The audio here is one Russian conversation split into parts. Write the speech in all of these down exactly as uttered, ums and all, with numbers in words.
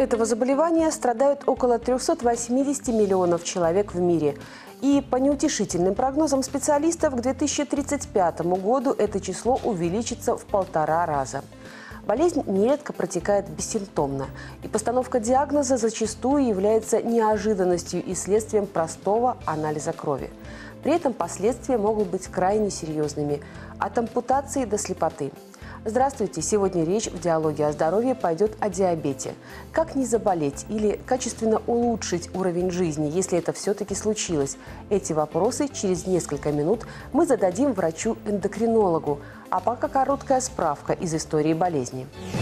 этого заболевания страдают около трёхсот восьмидесяти миллионов человек в мире. И по неутешительным прогнозам специалистов, к две тысячи тридцать пятому году это число увеличится в полтора раза. Болезнь нередко протекает бессимптомно, и постановка диагноза зачастую является неожиданностью и следствием простого анализа крови. При этом последствия могут быть крайне серьезными – от ампутации до слепоты. Здравствуйте! Сегодня речь в диалоге о здоровье пойдет о диабете. Как не заболеть или качественно улучшить уровень жизни, если это все-таки случилось? Эти вопросы через несколько минут мы зададим врачу-эндокринологу. А пока короткая справка из истории болезни.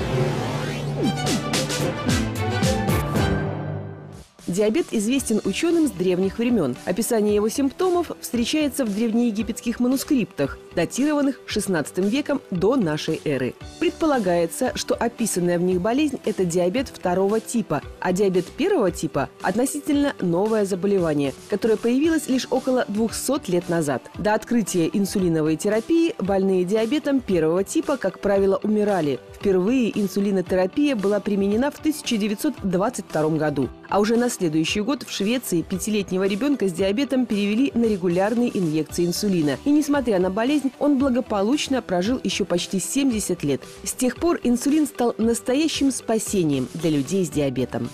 Диабет известен ученым с древних времен. Описание его симптомов встречается в древнеегипетских манускриптах, датированных шестнадцатым веком до нашей эры. Предполагается, что описанная в них болезнь – это диабет второго типа, а диабет первого типа – относительно новое заболевание, которое появилось лишь около двухсот лет назад. До открытия инсулиновой терапии больные диабетом первого типа, как правило, умирали. Впервые инсулинотерапия была применена в тысяча девятьсот двадцать втором году. А уже на следующий год в Швеции пятилетнего ребенка с диабетом перевели на регулярные инъекции инсулина. И несмотря на болезнь, он благополучно прожил еще почти семьдесят лет. С тех пор инсулин стал настоящим спасением для людей с диабетом.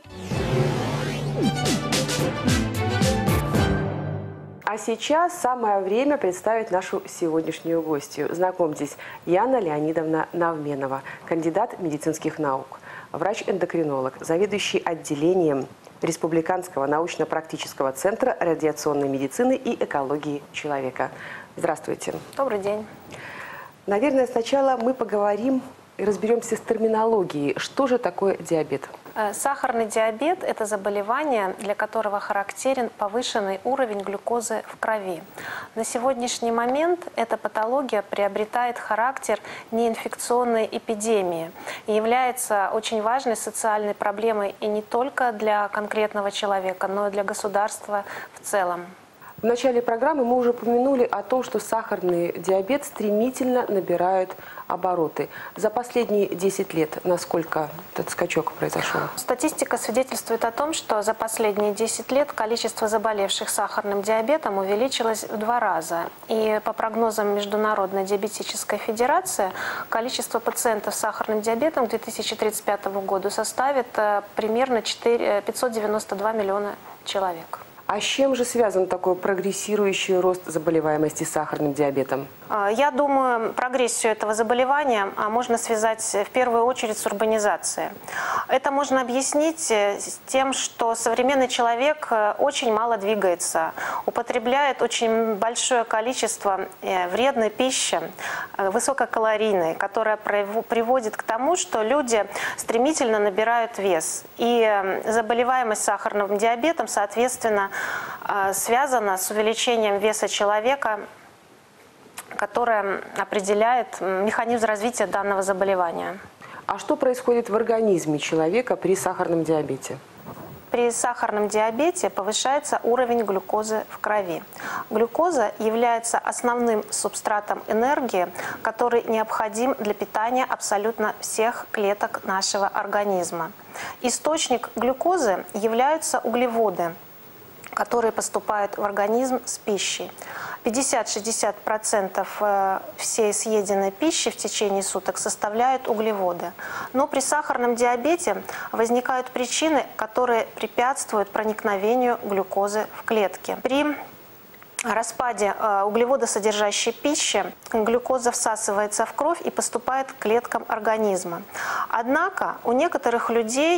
А сейчас самое время представить нашу сегодняшнюю гостью. Знакомьтесь, Яна Леонидовна Навменова, кандидат медицинских наук, врач-эндокринолог, заведующий отделением Республиканского научно-практического центра радиационной медицины и экологии человека. Здравствуйте. Добрый день. Наверное, сначала мы поговорим и разберемся с терминологией. Что же такое диабет? Сахарный диабет – это заболевание, для которого характерен повышенный уровень глюкозы в крови. На сегодняшний момент эта патология приобретает характер неинфекционной эпидемии и является очень важной социальной проблемой и не только для конкретного человека, но и для государства в целом. В начале программы мы уже упомянули о том, что сахарный диабет стремительно набирает обороты. За последние десять лет насколько этот скачок произошел? Статистика свидетельствует о том, что за последние десять лет количество заболевших сахарным диабетом увеличилось в два раза. И по прогнозам Международной диабетической федерации, количество пациентов с сахарным диабетом к две тысячи тридцать пятому году составит примерно пятьсот девяносто два миллиона человек. А с чем же связан такой прогрессирующий рост заболеваемости сахарным диабетом? Я думаю, прогрессию этого заболевания можно связать в первую очередь с урбанизацией. Это можно объяснить тем, что современный человек очень мало двигается, употребляет очень большое количество вредной пищи, высококалорийной, которая приводит к тому, что люди стремительно набирают вес. И заболеваемость сахарным диабетом, соответственно, связана с увеличением веса человека, которое определяет механизм развития данного заболевания. А что происходит в организме человека при сахарном диабете? При сахарном диабете повышается уровень глюкозы в крови. Глюкоза является основным субстратом энергии, который необходим для питания абсолютно всех клеток нашего организма. Источник глюкозы являются углеводы, которые поступают в организм с пищей. пятьдесят-шестьдесят процентов всей съеденной пищи в течение суток составляют углеводы. Но при сахарном диабете возникают причины, которые препятствуют проникновению глюкозы в клетки. При распаде углеводосодержащей пищи глюкоза всасывается в кровь и поступает к клеткам организма. Однако у некоторых людей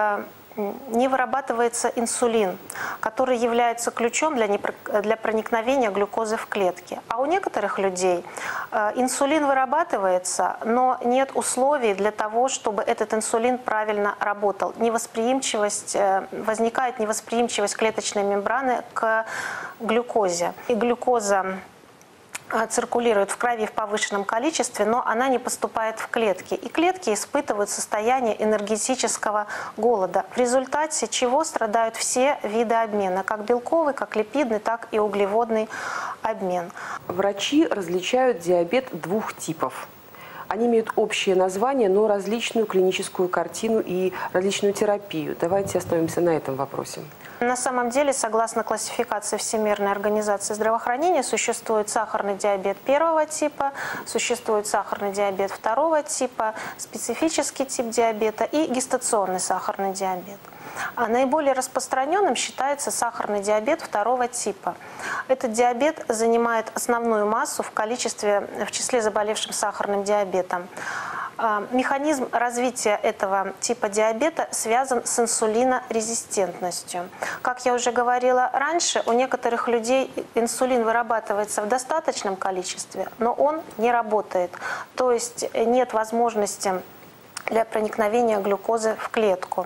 не вырабатывается инсулин, который является ключом для, непро... для проникновения глюкозы в клетки. А у некоторых людей э, инсулин вырабатывается, но нет условий для того, чтобы этот инсулин правильно работал. Невосприимчивость, э, возникает невосприимчивость клеточной мембраны к глюкозе. И глюкоза циркулирует в крови в повышенном количестве, но она не поступает в клетки. И клетки испытывают состояние энергетического голода, в результате чего страдают все виды обмена, как белковый, как липидный, так и углеводный обмен. Врачи различают диабет двух типов. Они имеют общее название, но различную клиническую картину и различную терапию. Давайте остановимся на этом вопросе. На самом деле, согласно классификации Всемирной организации здравоохранения, существует сахарный диабет первого типа, существует сахарный диабет второго типа, специфический тип диабета и гестационный сахарный диабет. А наиболее распространенным считается сахарный диабет второго типа. Этот диабет занимает основную массу в количестве, в числе заболевших сахарным диабетом. Механизм развития этого типа диабета связан с инсулинорезистентностью. Как я уже говорила раньше, у некоторых людей инсулин вырабатывается в достаточном количестве, но он не работает. То есть нет возможности для проникновения глюкозы в клетку.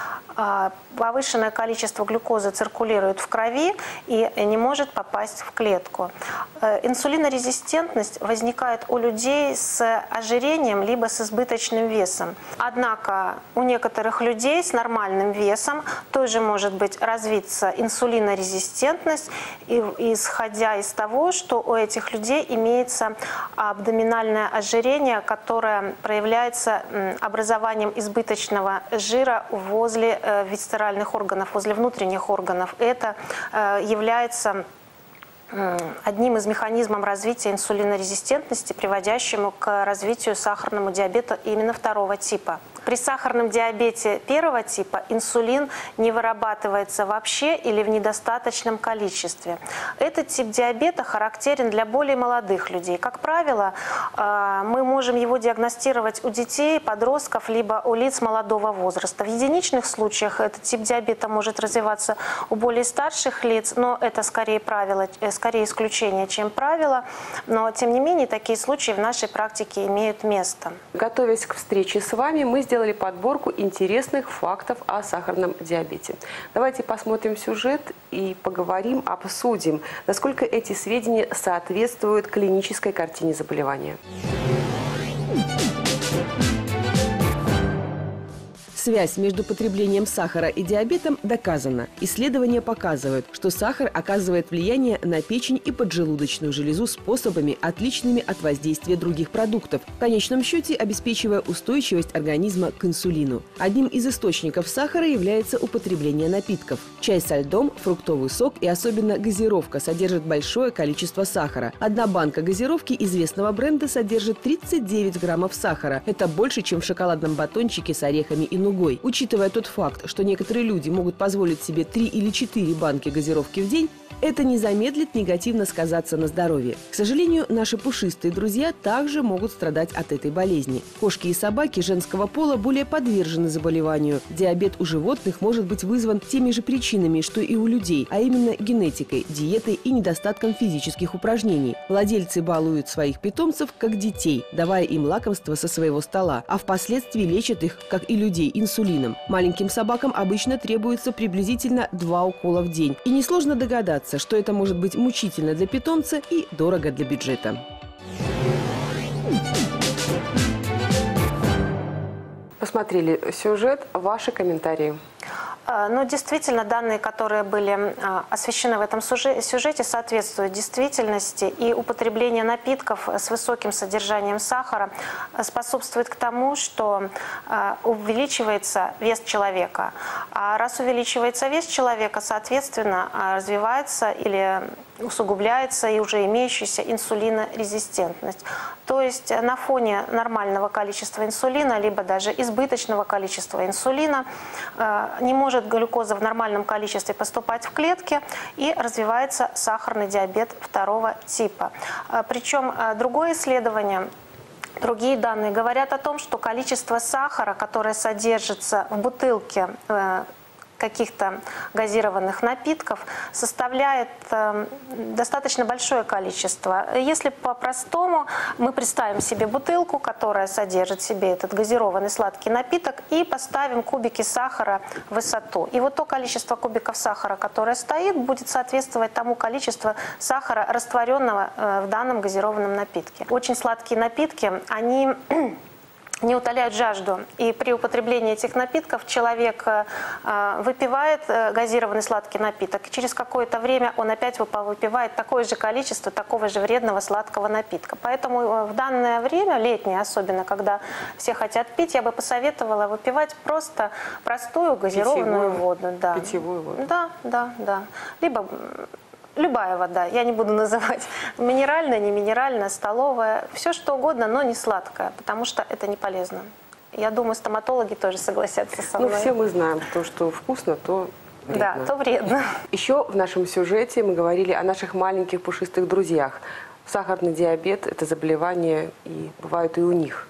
Повышенное количество глюкозы циркулирует в крови и не может попасть в клетку. Инсулинорезистентность возникает у людей с ожирением либо с избыточным весом. Однако у некоторых людей с нормальным весом тоже может быть развиться инсулинорезистентность, исходя из того, что у этих людей имеется абдоминальное ожирение, которое проявляется образованием избыточного жира возле висцеральных органов, возле внутренних органов. Это э, является э, одним из механизмов развития инсулинорезистентности, приводящему к развитию сахарного диабета именно второго типа. При сахарном диабете первого типа инсулин не вырабатывается вообще или в недостаточном количестве. Этот тип диабета характерен для более молодых людей. Как правило, мы можем его диагностировать у детей, подростков, либо у лиц молодого возраста. В единичных случаях этот тип диабета может развиваться у более старших лиц, но это скорее правило, скорее исключение, чем правило. Но, тем не менее, такие случаи в нашей практике имеют место. Готовясь к встрече с вами, мы сделали подборку интересных фактов о сахарном диабете. Давайте посмотрим сюжет и поговорим, обсудим, насколько эти сведения соответствуют клинической картине заболевания. Связь между потреблением сахара и диабетом доказана. Исследования показывают, что сахар оказывает влияние на печень и поджелудочную железу способами, отличными от воздействия других продуктов, в конечном счете обеспечивая устойчивость организма к инсулину. Одним из источников сахара является употребление напитков. Чай со льдом, фруктовый сок и особенно газировка содержат большое количество сахара. Одна банка газировки известного бренда содержит тридцать девять граммов сахара. Это больше, чем в шоколадном батончике с орехами и нугой. Учитывая тот факт, что некоторые люди могут позволить себе три или четыре банки газировки в день, это не замедлит негативно сказаться на здоровье. К сожалению, наши пушистые друзья также могут страдать от этой болезни. Кошки и собаки женского пола более подвержены заболеванию. Диабет у животных может быть вызван теми же причинами, что и у людей, а именно генетикой, диетой и недостатком физических упражнений. Владельцы балуют своих питомцев как детей, давая им лакомства со своего стола, а впоследствии лечат их, как и людей, инсулином. Маленьким собакам обычно требуется приблизительно два укола в день. И несложно догадаться, что это может быть мучительно для питомца и дорого для бюджета. Посмотрели сюжет, ваши комментарии. Ну, действительно, данные, которые были освещены в этом сюжете, соответствуют действительности, и употребление напитков с высоким содержанием сахара способствует к тому, что увеличивается вес человека. А раз увеличивается вес человека, соответственно, развивается или усугубляется и уже имеющаяся инсулинорезистентность. То есть на фоне нормального количества инсулина, либо даже избыточного количества инсулина, не может глюкоза в нормальном количестве поступать в клетки, и развивается сахарный диабет второго типа. Причем другое исследование, другие данные говорят о том, что количество сахара, которое содержится в бутылке каких-то газированных напитков, составляет э, достаточно большое количество. Если по-простому мы представим себе бутылку, которая содержит в себе этот газированный сладкий напиток, и поставим кубики сахара в высоту. И вот то количество кубиков сахара, которое стоит, будет соответствовать тому количеству сахара, растворенного э, в данном газированном напитке. Очень сладкие напитки, они не утоляют жажду. И при употреблении этих напитков человек э, выпивает э, газированный сладкий напиток, и через какое-то время он опять выпивает такое же количество такого же вредного сладкого напитка. Поэтому в данное время, летнее особенно, когда все хотят пить, я бы посоветовала выпивать просто простую газированную питьевую, воду. Да. Питьевую воду. Да, да, да. Либо любая вода, я не буду называть, минеральная, не минеральная, столовая, все что угодно, но не сладкое, потому что это не полезно. Я думаю, стоматологи тоже согласятся со мной. Ну, все мы знаем, то, что вкусно, то вредно. Да, то вредно. Еще в нашем сюжете мы говорили о наших маленьких пушистых друзьях. Сахарный диабет – это заболевание, и бывают и у них.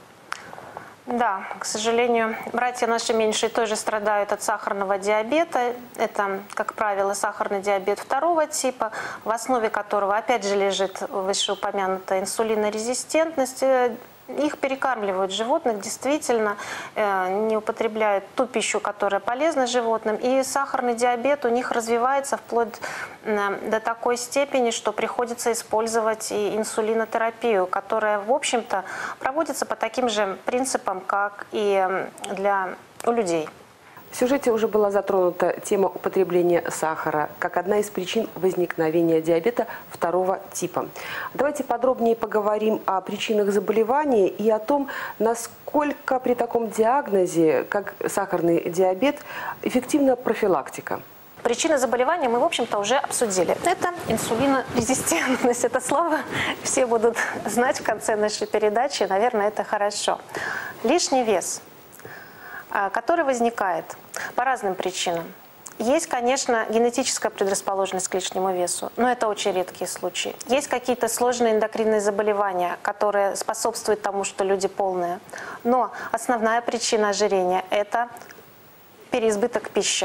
Да, к сожалению, братья наши меньшие тоже страдают от сахарного диабета. Это, как правило, сахарный диабет второго типа, в основе которого, опять же, лежит вышеупомянутая инсулинорезистентность. Их перекармливают животных, действительно, не употребляют ту пищу, которая полезна животным. И сахарный диабет у них развивается вплоть до такой степени, что приходится использовать и инсулинотерапию, которая, в общем-то, проводится по таким же принципам, как и для у людей. В сюжете уже была затронута тема употребления сахара как одна из причин возникновения диабета второго типа. Давайте подробнее поговорим о причинах заболевания и о том, насколько при таком диагнозе, как сахарный диабет, эффективна профилактика. Причины заболевания мы, в общем-то, уже обсудили. Это инсулинорезистентность. Это слово все будут знать в конце нашей передачи. Наверное, это хорошо. Лишний вес, который возникает по разным причинам. Есть, конечно, генетическая предрасположенность к лишнему весу, но это очень редкие случаи. Есть какие-то сложные эндокринные заболевания, которые способствуют тому, что люди полные. Но основная причина ожирения – это переизбыток пищи.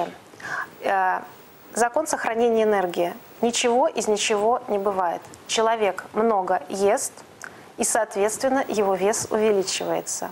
Закон сохранения энергии. Ничего из ничего не бывает. Человек много ест, и, соответственно, его вес увеличивается.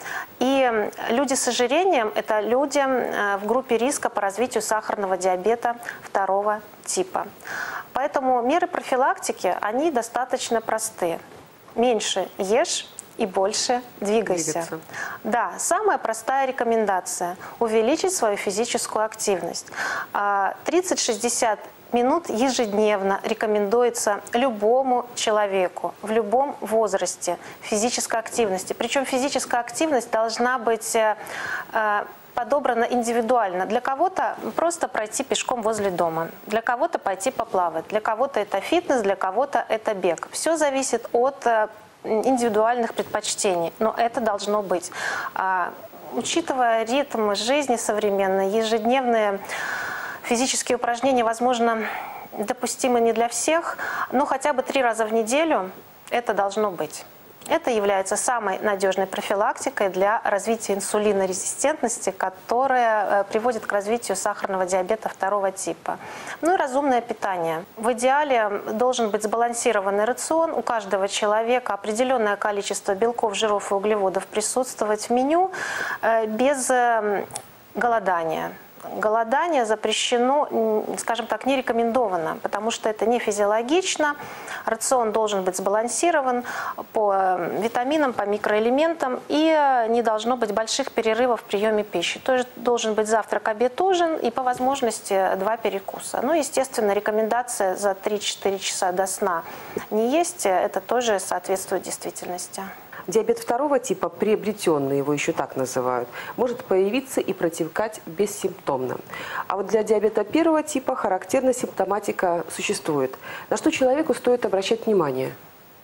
И люди с ожирением – это люди в группе риска по развитию сахарного диабета второго типа. Поэтому меры профилактики, они достаточно простые. Меньше ешь и больше двигайся. Двигаться. Да, самая простая рекомендация – увеличить свою физическую активность. тридцать-шестьдесят минут ежедневно рекомендуется любому человеку в любом возрасте физической активности. Причем физическая активность должна быть э, подобрана индивидуально. Для кого-то просто пройти пешком возле дома, для кого-то пойти поплавать, для кого-то это фитнес, для кого-то это бег. Все зависит от э, индивидуальных предпочтений, но это должно быть. А, учитывая ритм жизни современной, ежедневные физические упражнения, возможно, допустимы не для всех, но хотя бы три раза в неделю это должно быть. Это является самой надежной профилактикой для развития инсулинорезистентности, которая приводит к развитию сахарного диабета второго типа. Ну и разумное питание. В идеале должен быть сбалансированный рацион. У каждого человека определенное количество белков, жиров и углеводов присутствовать в меню без голодания. Голодание запрещено, скажем так, не рекомендовано, потому что это не физиологично. Рацион должен быть сбалансирован по витаминам, по микроэлементам, и не должно быть больших перерывов в приеме пищи. То есть должен быть завтрак, обед, ужин и по возможности два перекуса. Ну, естественно, рекомендация за три-четыре часа до сна не есть, это тоже соответствует действительности. Диабет второго типа, приобретенный, его еще так называют, может появиться и протекать бессимптомно. А вот для диабета первого типа характерная симптоматика существует. На что человеку стоит обращать внимание?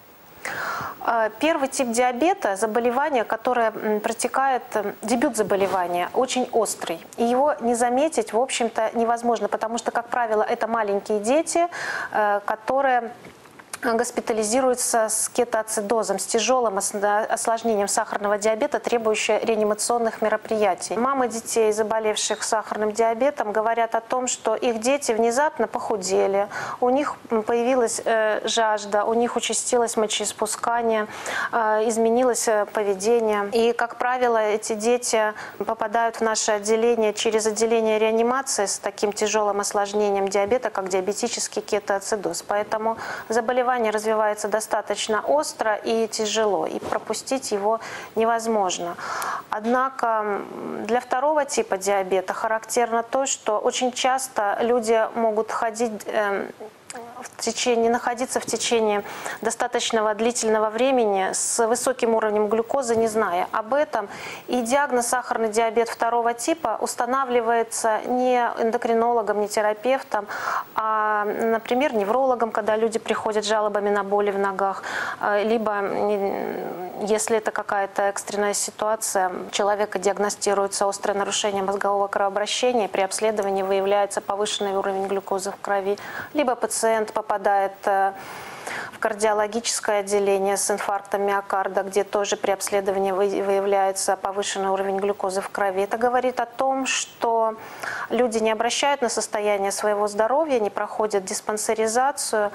Первый тип диабета – заболевание, которое протекает, дебют заболевания, очень острый. И его не заметить, в общем-то, невозможно, потому что, как правило, это маленькие дети, которые госпитализируются с кетоацидозом, с тяжелым осложнением сахарного диабета, требующее реанимационных мероприятий. Мамы детей, заболевших сахарным диабетом, говорят о том, что их дети внезапно похудели, у них появилась э, жажда, у них участилось мочеиспускание, э, изменилось поведение. И, как правило, эти дети попадают в наше отделение через отделение реанимации с таким тяжелым осложнением диабета, как диабетический кетоацидоз. Поэтому заболевание заболевание развивается достаточно остро и тяжело, и пропустить его невозможно. Однако для второго типа диабета характерно то, что очень часто люди могут ходить э, в течение, находиться в течение достаточного длительного времени с высоким уровнем глюкозы, не зная об этом. И диагноз сахарный диабет второго типа устанавливается не эндокринологом, не терапевтом, а, например, неврологом, когда люди приходят с жалобами на боли в ногах, либо, если это какая-то экстренная ситуация, человека диагностируется острое нарушение мозгового кровообращения, при обследовании выявляется повышенный уровень глюкозы в крови, либо пациент попадает в кардиологическое отделение с инфарктом миокарда, где тоже при обследовании выявляется повышенный уровень глюкозы в крови. Это говорит о том, что люди не обращают на состояние своего здоровья, не проходят диспансеризацию,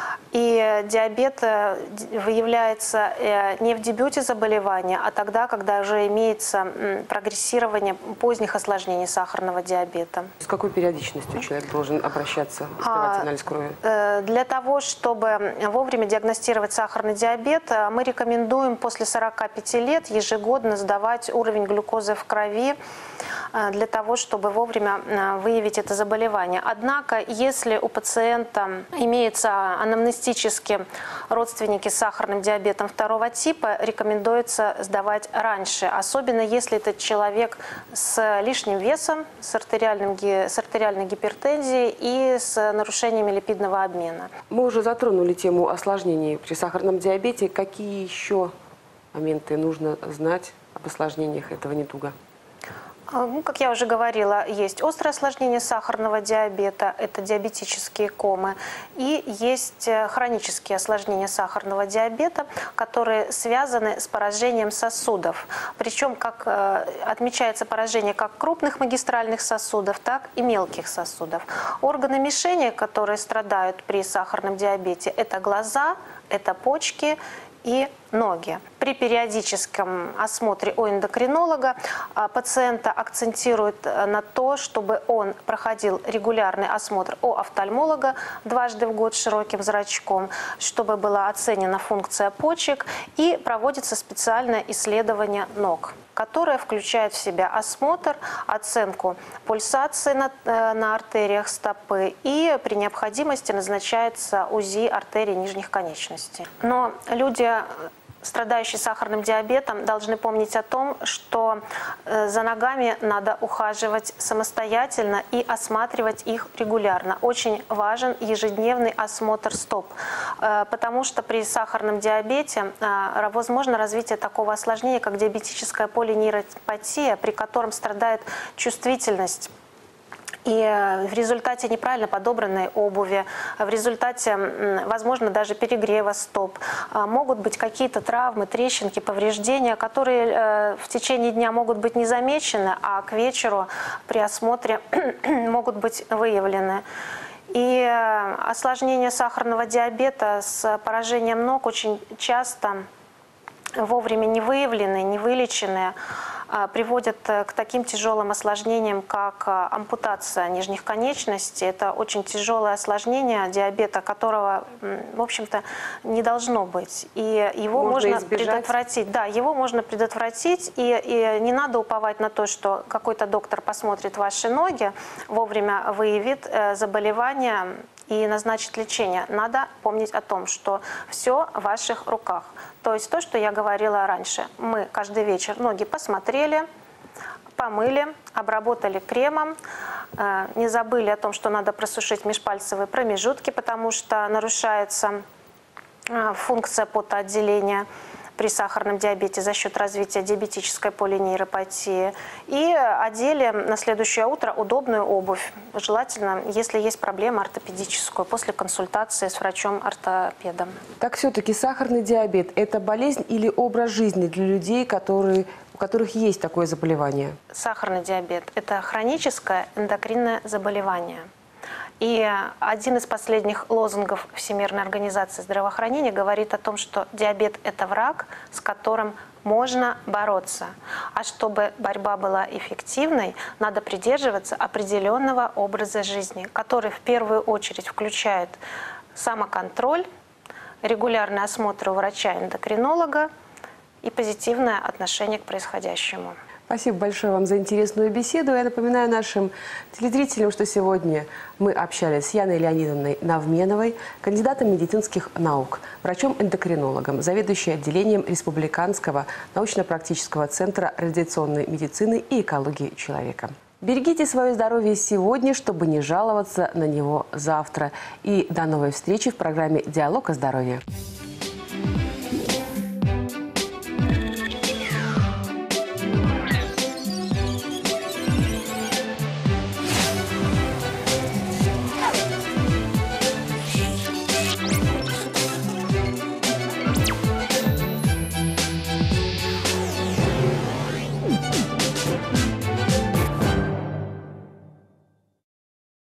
и диабет выявляется не в дебюте заболевания, а тогда, когда уже имеется прогрессирование поздних осложнений сахарного диабета. С какой периодичностью человек должен обращаться, сдавать анализ крови? Для того, чтобы вовремя диагностировать сахарный диабет, мы рекомендуем после сорока пяти лет ежегодно сдавать уровень глюкозы в крови, для того, чтобы вовремя выявить это заболевание. Однако, если у пациента имеется анамнестически родственники с сахарным диабетом второго типа, рекомендуется сдавать раньше, особенно если этот человек с лишним весом, с, артериальным, с артериальной гипертензией и с нарушениями липидного обмена. Мы уже затронули тему осложнений при сахарном диабете. Какие еще моменты нужно знать об осложнениях этого недуга? Ну, как я уже говорила, есть острое осложнение сахарного диабета, это диабетические комы, и есть хронические осложнения сахарного диабета, которые связаны с поражением сосудов. Причем, как отмечается поражение как крупных магистральных сосудов, так и мелких сосудов. Органы мишени, которые страдают при сахарном диабете, это глаза, это почки и ноги. При периодическом осмотре у эндокринолога пациента акцентируют на то, чтобы он проходил регулярный осмотр у офтальмолога дважды в год с широким зрачком, чтобы была оценена функция почек, и проводится специальное исследование ног, которое включает в себя осмотр, оценку пульсации на, на артериях стопы, и при необходимости назначается УЗИ артерий нижних конечностей. Но люди, страдающие сахарным диабетом, должны помнить о том, что за ногами надо ухаживать самостоятельно и осматривать их регулярно. Очень важен ежедневный осмотр стоп, потому что при сахарном диабете возможно развитие такого осложнения, как диабетическая полинейропатия, при котором страдает чувствительность. И в результате неправильно подобранной обуви, в результате, возможно, даже перегрева стоп, могут быть какие-то травмы, трещинки, повреждения, которые в течение дня могут быть не замечены, а к вечеру при осмотре могут быть выявлены. И осложнения сахарного диабета с поражением ног очень часто вовремя не выявленные, не вылеченные, приводят к таким тяжелым осложнениям, как ампутация нижних конечностей. Это очень тяжелое осложнение диабета, которого, в общем-то, не должно быть. И его можно, можно предотвратить. Да, его можно предотвратить, и, и не надо уповать на то, что какой-то доктор посмотрит ваши ноги, вовремя выявит заболевание и назначить лечение. Надо помнить о том, что все в ваших руках. То есть то, что я говорила раньше. Мы каждый вечер ноги посмотрели, помыли, обработали кремом, не забыли о том, что надо просушить межпальцевые промежутки, потому что нарушается функция потоотделения при сахарном диабете за счет развития диабетической полинейропатии. И одели на следующее утро удобную обувь. Желательно, если есть проблема ортопедическую, после консультации с врачом-ортопедом. Так все-таки сахарный диабет – это болезнь или образ жизни для людей, которые, у которых есть такое заболевание? Сахарный диабет – это хроническое эндокринное заболевание. И один из последних лозунгов Всемирной организации здравоохранения говорит о том, что диабет – это враг, с которым можно бороться. А чтобы борьба была эффективной, надо придерживаться определенного образа жизни, который в первую очередь включает самоконтроль, регулярный осмотр у врача-эндокринолога и позитивное отношение к происходящему. Спасибо большое вам за интересную беседу. Я напоминаю нашим телезрителям, что сегодня мы общались с Яной Леонидовной Навменовой, кандидатом медицинских наук, врачом-эндокринологом, заведующей отделением Республиканского научно-практического центра радиационной медицины и экологии человека. Берегите свое здоровье сегодня, чтобы не жаловаться на него завтра. И до новой встречи в программе «Диалог о здоровье».